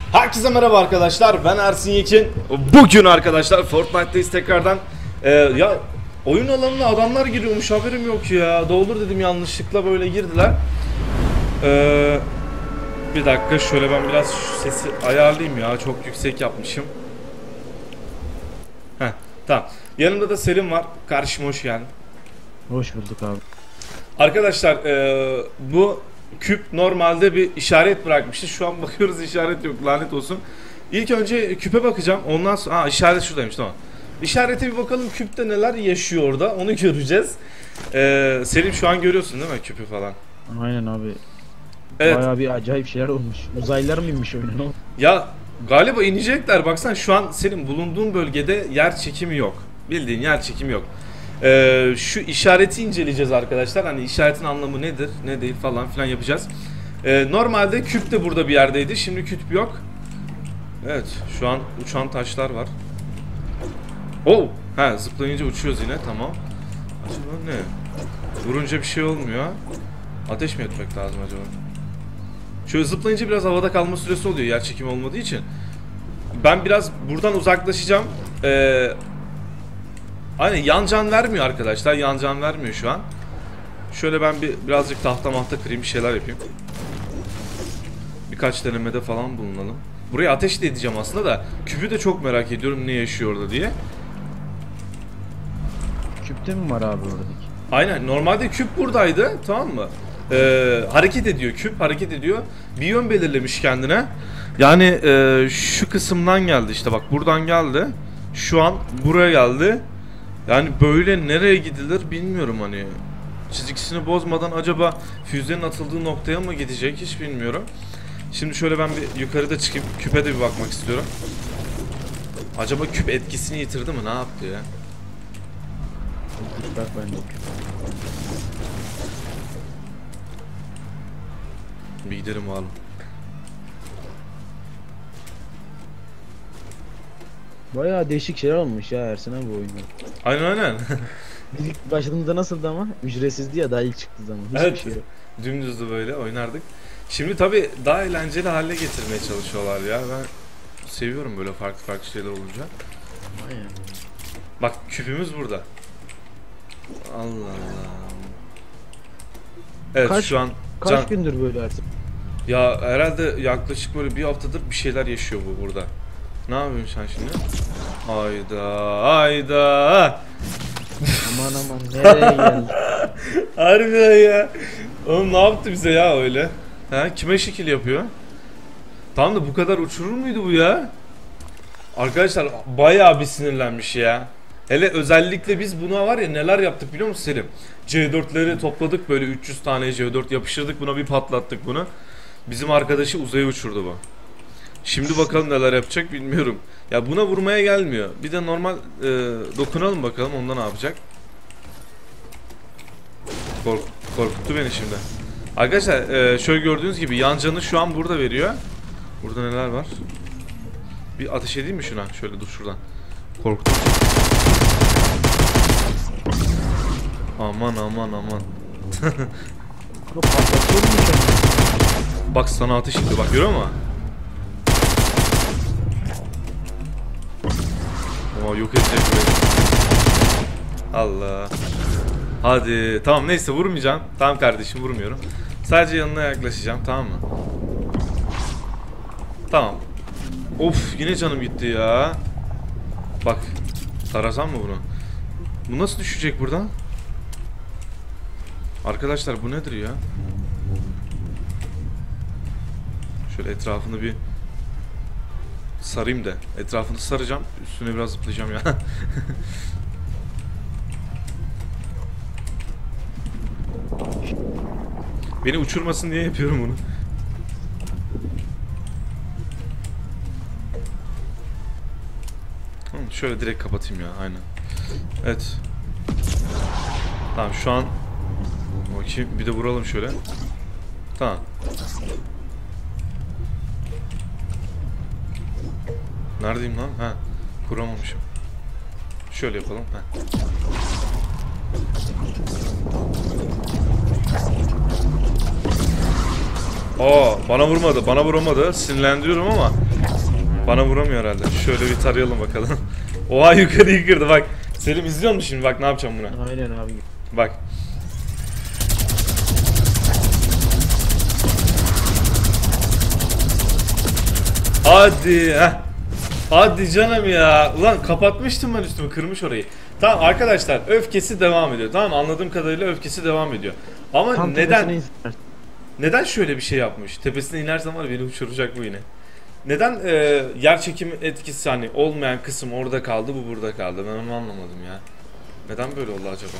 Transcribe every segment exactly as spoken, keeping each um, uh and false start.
Herkese merhaba arkadaşlar, ben Ersin Yekin. Bugün arkadaşlar Fortnite'dayız tekrardan. Ee, ya oyun alanına adamlar giriyormuş, haberim yok ya. Doldur dedim, yanlışlıkla böyle girdiler. Ee, bir dakika, şöyle ben biraz şu sesi ayarlayayım ya, çok yüksek yapmışım. Heh, tamam. Yanımda da Selim var, karşıma hoş geldin. Hoş bulduk abi. Arkadaşlar e, bu küp normalde bir işaret bırakmıştı. Şu an bakıyoruz, işaret yok, lanet olsun. İlk önce küpe bakacağım. Ondan sonra ha, işaret şuradaymış, tamam. İşarete bir bakalım, küpte neler yaşıyor orada, onu göreceğiz. E, Selim şu an görüyorsun değil mi küpü falan? Aynen abi. Evet. Bayağı bir acayip şeyler olmuş. Uzaylılar mı inmiş oyuna? Ya galiba inecekler. Baksana şu an senin bulunduğun bölgede yer çekimi yok. Bildiğin yer çekimi yok. Ee, şu işareti inceleyeceğiz arkadaşlar. Hani işaretin anlamı nedir, ne değil falan filan yapacağız. Ee, normalde küp de burada bir yerdeydi. Şimdi küp yok. Evet, şu an uçan taşlar var. Oh, ha, zıplayınca uçuyoruz yine, tamam. Acaba ne? Vurunca bir şey olmuyor. Ateş mi etmek lazım acaba? Şöyle zıplayınca biraz havada kalma süresi oluyor, yer çekimi olmadığı için. Ben biraz buradan uzaklaşacağım. Ee, Aynen, yan can vermiyor arkadaşlar. Yan can vermiyor şu an. Şöyle ben bir birazcık tahta mahta kırayım, bir şeyler yapayım. Birkaç denemede falan bulunalım. Buraya ateş de edeceğim aslında da küpü de çok merak ediyorum, ne yaşıyor orada diye. Küpte mi var abi oradaki? Aynen, normalde küp buradaydı, tamam mı? Ee, hareket ediyor, küp hareket ediyor. Bir yön belirlemiş kendine. Yani e, şu kısımdan geldi işte, bak buradan geldi. Şu an buraya geldi. Yani böyle nereye gidilir bilmiyorum hani. Çizgisini bozmadan acaba füzenin atıldığı noktaya mı gidecek hiç bilmiyorum. Şimdi şöyle ben bir yukarıda çıkayım, küpe de bir bakmak istiyorum. Acaba küp etkisini yitirdi mi, ne yaptı ya? Bak ben de. Bir gidelim oğlum. Bayağı değişik şeyler olmuş ya Ersin abi bu oyunda. Aynen aynen. İlk başladığımızda nasıldı ama? Ücretsizdi ya daha ilk çıktığı zaman. Hiçbir Evet, şey yok. dümdüzdü böyle, oynardık. Şimdi tabi daha eğlenceli hale getirmeye çalışıyorlar ya. Ben seviyorum böyle farklı farklı şeyler olunca. Aynen. Bak küpümüz burada. Allah Allah. Evet, Kaç- şu an Kaç can... gündür böyle Ersin? Ya herhalde yaklaşık böyle bir haftadır bir şeyler yaşıyor bu burada. Ne yapıyorsun sen şimdi? Hayda hayda. Aman aman nereye geldi? Harbiden ya. Oğlum ne yaptı bize ya öyle? Ha, kime şekil yapıyor? Tam da bu kadar uçurur muydu bu ya? Arkadaşlar bayağı bir sinirlenmiş ya. Hele özellikle biz buna var ya neler yaptık biliyor musun Selim? C dörtleri topladık, böyle üç yüz tane C dört yapıştırdık buna, bir patlattık bunu. Bizim arkadaşı uzaya uçurdu bu. Şimdi bakalım neler yapacak bilmiyorum. Ya buna vurmaya gelmiyor. Bir de normal e, dokunalım bakalım onda ne yapacak. Kork korkuttu beni şimdi. Arkadaşlar e, şöyle gördüğünüz gibi yan canı şu an burada veriyor. Burada neler var? Bir ateş edeyim mi şuna? Şöyle dur şuradan. Korktum. Aman aman aman. Yok patlatıyor mu kendini? Bak sana ateş ediyor, bak görüyor musun? Oo, yok edecek beni. Allah. Hadi tamam, neyse vurmayacağım. Tamam kardeşim, vurmuyorum. Sadece yanına yaklaşacağım, tamam mı? Tamam. Of, yine canım gitti ya. Bak, tarasam mı bunu? Bu nasıl düşecek buradan? Arkadaşlar bu nedir ya? Şöyle etrafını bir sarayım da. Etrafını saracağım. Üstüne biraz zıplayacağım ya. Beni uçurmasın diye yapıyorum bunu. Tamam, şöyle direkt kapatayım ya, aynen. Evet. Tamam şu an bakayım, bir de vuralım şöyle. Tamam. Neredeyim lan? Ha, kuramamışım. Şöyle yapalım. Ha. Aa, bana vurmadı, bana vuramadı. Sinirlendiriyorum ama Bana vuramıyor herhalde. Şöyle bir tarayalım bakalım. Oha yukarıyı kırdı bak. Selim izliyor musun şimdi? Bak ne yapacağım buna. Aynen abi. Bak. Hadi heh. Hadi canım ya. Ulan kapatmıştım ben üstümü, kırmış orayı. Tamam arkadaşlar, öfkesi devam ediyor. Tamam, anladığım kadarıyla öfkesi devam ediyor. Ama Tam neden tepesine insin. neden şöyle bir şey yapmış? Tepesine inersem var ya, beni uçuracak bu yine. Neden e, yer çekimi etkisi hani olmayan kısım orada kaldı, bu burada kaldı? Ben onu anlamadım ya. Neden böyle oldu acaba?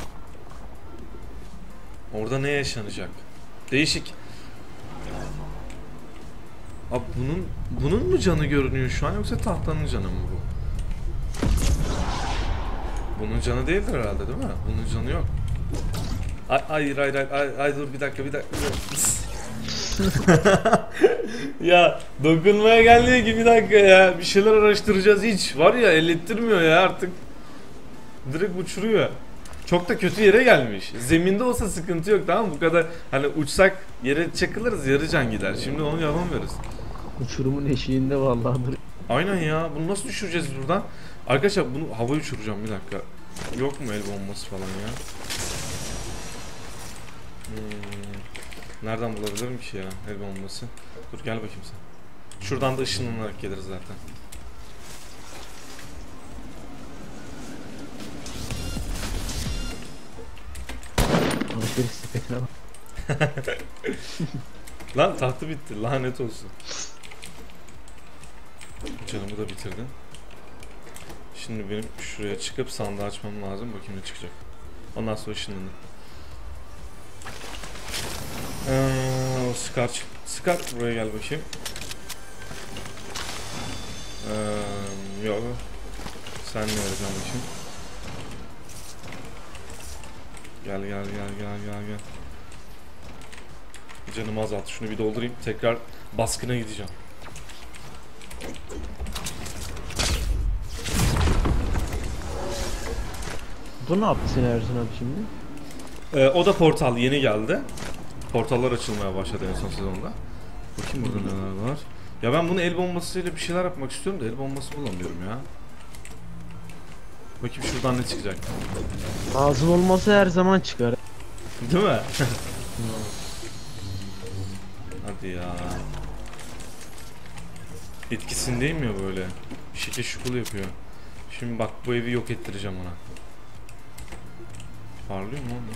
Orada ne yaşanacak? Değişik. Abi bunun bunun mu canı görünüyor şu an, yoksa tahtanın canı mı bu? Bunun canı değildir herhalde, değil mi? Bunun canı yok. Ay hayır hayır hayır ay, ay dur bir dakika bir dakika. Ya dokunmaya geldiği gibi bir dakika ya. Bir şeyler araştıracağız, hiç var ya, ellettirmiyor ya artık. Direkt uçuruyor. Çok da kötü yere gelmiş. Zeminde olsa sıkıntı yok, tamam mı? Bu kadar hani uçsak yere çakılırız, yarı can gider. Şimdi onu yapamıyoruz. Uçurumun eşiğinde vallahi dur. Aynen ya. Bunu nasıl düşüreceğiz buradan? Arkadaşlar bunu havaya uçuracağım, bir dakika. Yok mu el bombası falan ya? Hmm. Nereden bulabilirim ki ya el bombası? Dur gel bakayım sen. Şuradan da ışınlanarak geliriz zaten. Alışveriş sepetine bak. Lan tahtı bitti, lanet olsun. Canımı da bitirdin. Şimdi benim şuraya çıkıp sandığı açmam lazım. Bakayım ne çıkacak. Ondan sonra ışınlanın. Ee, Scar, Scar buraya gel bakayım. Ee, yok. Sen ne yapacaksın bakayım? Gel gel gel gel gel gel. Canımı azalt. Şunu bir doldurayım. Tekrar baskına gideceğim. Bu ne yaptı seni Ersin abi şimdi? Ee, o da portal yeni geldi. Portallar açılmaya başladı en son sezonda. Bakayım burada neler var. Ya ben bunu el bombasıyla bir şeyler yapmak istiyorum da el bombası bulamıyorum ya. Bakayım şuradan ne çıkacak. Ağzın olmasa her zaman çıkar. Değil mi? Hadi ya. Etkisindeyim ya böyle. Şekil şukul yapıyor. Şimdi bak bu evi yok ettireceğim ona. Parlıyor mu oğlum?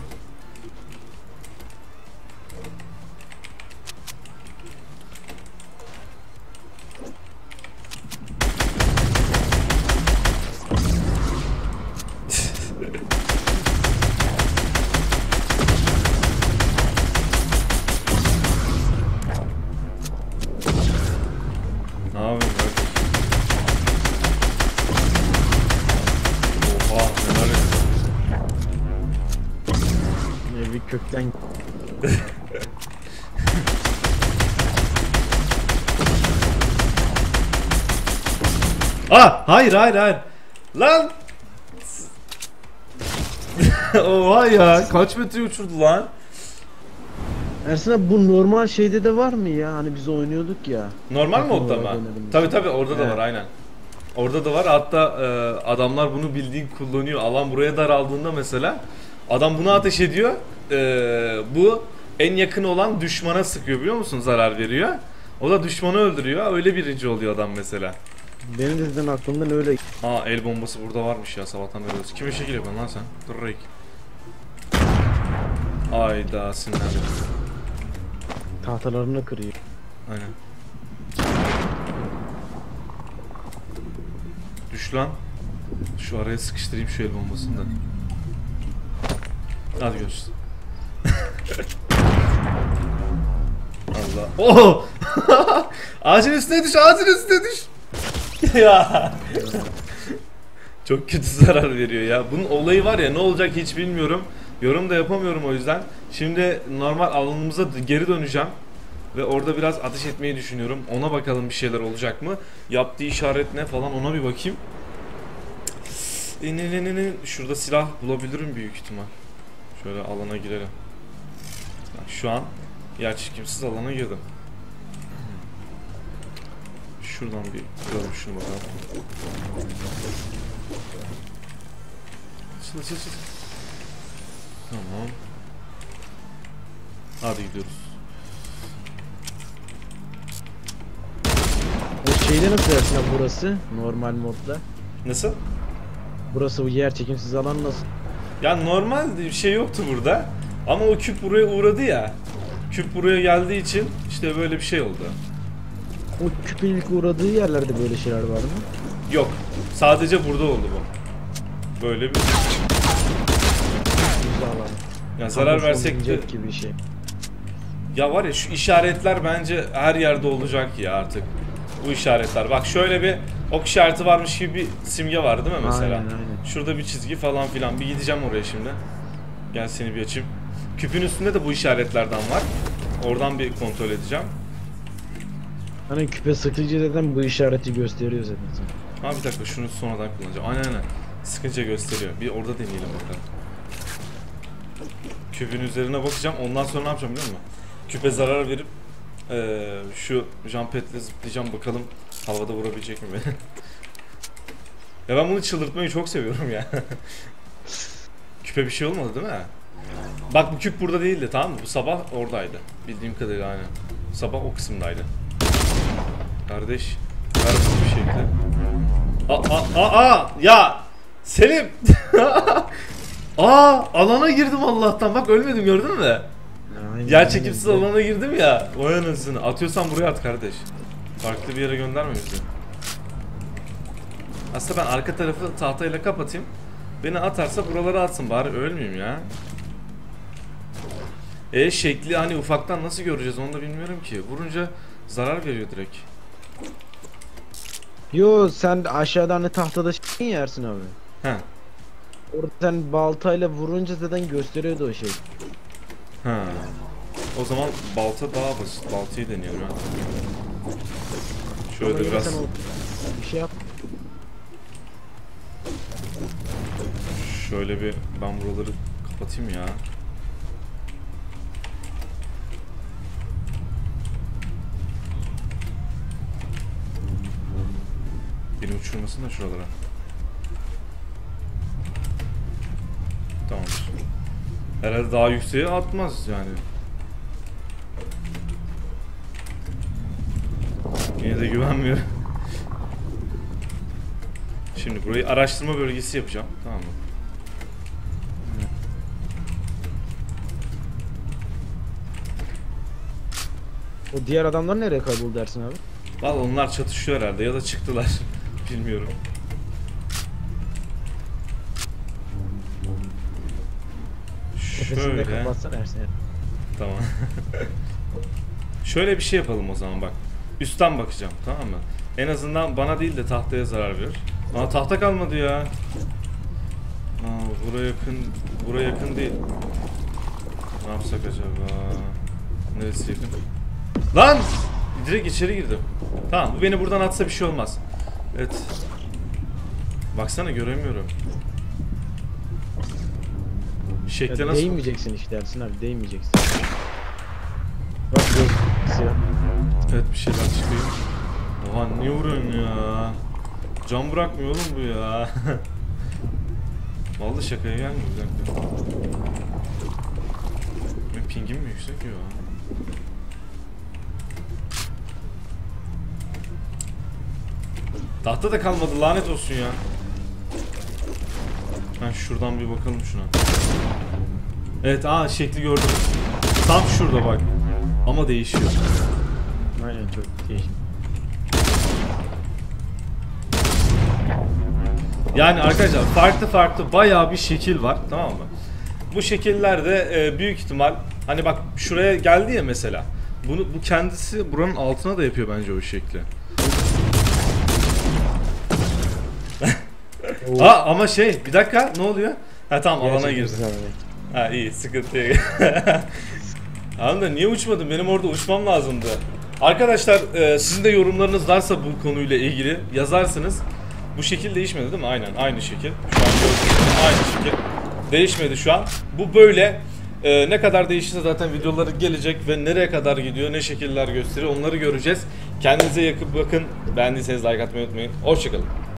Ne yapayım kardeşim? Oha neler yapıyor? Evi kökten. Ah hayır hayır hayır. Lan. Oha ya, kaç metre uçurdu lan? Ersin abi bu normal şeyde de var mı ya? Hani biz oynuyorduk ya. Normal Takım modda olarak mı? oynadım Tabi biz. tabi orada da Evet. var aynen. Orada da var, hatta e, adamlar bunu bildiğin kullanıyor. Alan buraya daraldığında mesela adam bunu ateş ediyor. E, bu en yakın olan düşmana sıkıyor, biliyor musun? Zarar veriyor. O da düşmanı öldürüyor. Öyle birinci oluyor adam mesela. Benim de zaten aklımdan öyle. Aa el bombası burada varmış ya, sabahtan beri diyoruz. Kime şekil yapıyorsun lan sen? Dur Reyk. Ayda sinirlendim. Tahtalarını kırıyor. Aynen. Düş lan. Şu araya sıkıştırayım şu el bombasını da. Hadi görüşürüz. Allah. Oh! Ağacın üstüne düş, ağacın üstüne düş. Ya. Çok kötü zarar veriyor ya. Bunun olayı var ya, ne olacak hiç bilmiyorum. Yorum da yapamıyorum o yüzden. Şimdi normal alanımıza geri döneceğim. Ve orada biraz ateş etmeyi düşünüyorum. Ona bakalım bir şeyler olacak mı? Yaptığı işaret ne falan, ona bir bakayım. Şurada silah bulabilirim büyük ihtimal. Şöyle alana girelim. Şu an yer çekimsiz alana girdim. Şuradan bir kıralım şunu bakalım. Açıl açıl açıl. Tamam. Hadi gidiyoruz. O şeyde nasıl Ersin abi burası? Normal modda. Nasıl? Burası bu yer çekimsiz alan nasıl? Ya normal bir şey yoktu burada. Ama o küp buraya uğradı ya. Küp buraya geldiği için işte böyle bir şey oldu. O küpün ilk uğradığı yerlerde böyle şeyler var mı? Yok. Sadece burada oldu bu. Böyle bir... Güzel alan. Ya zarar Tam versek de... oyuncak gibi bir şey. Ya var ya şu işaretler bence her yerde olacak ya artık. Bu işaretler. Bak şöyle bir ok işareti varmış gibi bir simge var değil mi mesela? Aynen, aynen. Şurada bir çizgi falan filan. Bir gideceğim oraya şimdi. Gel seni bir açayım. Küpün üstünde de bu işaretlerden var. Oradan bir kontrol edeceğim. Hani küpe sıkıcı zaten bu işareti gösteriyor zaten. Ha bir dakika şunu sonradan kullanacağım. Aynen aynen. Sıkınca gösteriyor. Bir orada deneyelim bakalım. Küpün üzerine bakacağım. Ondan sonra ne yapacağım biliyor musun? Küpe zarar verip ee, şu jumpad'le zıplayacağım bakalım havada vurabilecek mi beni? Ya ben bunu çıldırtmayı çok seviyorum ya. Küpe bir şey olmadı değil mi? Bak bu küp burada değildi, tamam mı? Bu sabah oradaydı. Bildiğim kadarıyla aynen. Sabah o kısımdaydı. Kardeş, kardeş bir şekilde. Aa, aa, aa, ya Selim. Aa, alana girdim Allah'tan. Bak ölmedim, gördün mü? Aynen, Yer çekimsiz aynen. alana girdim ya. Vay anasını. Atıyorsan buraya at kardeş. Farklı bir yere gönderme bizi. Aslında ben arka tarafı tahtayla kapatayım. Beni atarsa buralara atsın, bari ölmeyeyim ya. E şekli hani ufaktan nasıl göreceğiz onu da bilmiyorum ki. Vurunca zarar veriyor direkt. Yo sen aşağıdan hani tahtada şey yersin abi. He. Orada sen baltayla vurunca zaten gösteriyordu o şey. Ha. O zaman balta daha basit. Baltayı deniyorum ha. Şöyle Ama yine biraz sen o- bir şey yap. şöyle bir ben buraları kapatayım ya. Beni uçurmasın da şuralara. Tamam. Herhalde daha yükseğe atmaz yani. Yine de güvenmiyorum. Şimdi burayı araştırma bölgesi yapacağım. Tamam mı? O diğer adamlar nereye kayboldu dersin abi? Vallahi onlar çatışıyor herhalde ya da çıktılar. Bilmiyorum. Tepesini de Şöyle. kapatsana Ersin. Tamam. Şöyle bir şey yapalım o zaman bak. Üstten bakacağım, tamam mı? En azından bana değil de tahtaya zarar verir. Aa tahta kalmadı ya. Aa buraya yakın, buraya yakın değil. Ne yapsak acaba? Neresi yakın? Lan! Direkt içeri girdim. Tamam, bu beni buradan atsa bir şey olmaz. Evet. Baksana göremiyorum. Şekli Ya nasıl? değmeyeceksin işte Ersin abi, değmeyeceksin. Bak göz silah. Evet bir şeyler çıkıyor. Oha niye vuruyorsun ya? Can bırakmıyor oğlum bu ya. Vallahi şakaya gelmiyor bir dakika. Benim pingim mi yüksek ya? Tahta da kalmadı, lanet olsun ya. Ben şuradan bir bakalım şuna. Evet, aa şekli gördüm. Tam şurada bak. Ama değişiyor. Aynen çok değişik. Yani arkadaşlar farklı farklı bayağı bir şekil var, tamam mı? Bu şekillerde e, büyük ihtimal hani bak şuraya geldi ya mesela. Bunu bu kendisi buranın altına da yapıyor bence o şekli. Aa ama şey bir dakika ne oluyor? Ha tamam alana girdi. Ha iyi sıkıntı yok. Anladın da niye uçmadım? Benim orada uçmam lazımdı. Arkadaşlar e, sizin de yorumlarınız varsa bu konuyla ilgili yazarsınız. Bu şekil değişmedi değil mi? Aynen aynı şekil. Şu an gördüğünüz aynı şekil. Değişmedi şu an. Bu böyle. E, ne kadar değişirse zaten videoları gelecek ve nereye kadar gidiyor, ne şekiller gösteriyor onları göreceğiz. Kendinize yakın bakın. Beğendiyseniz like atmayı unutmayın. Hoşçakalın.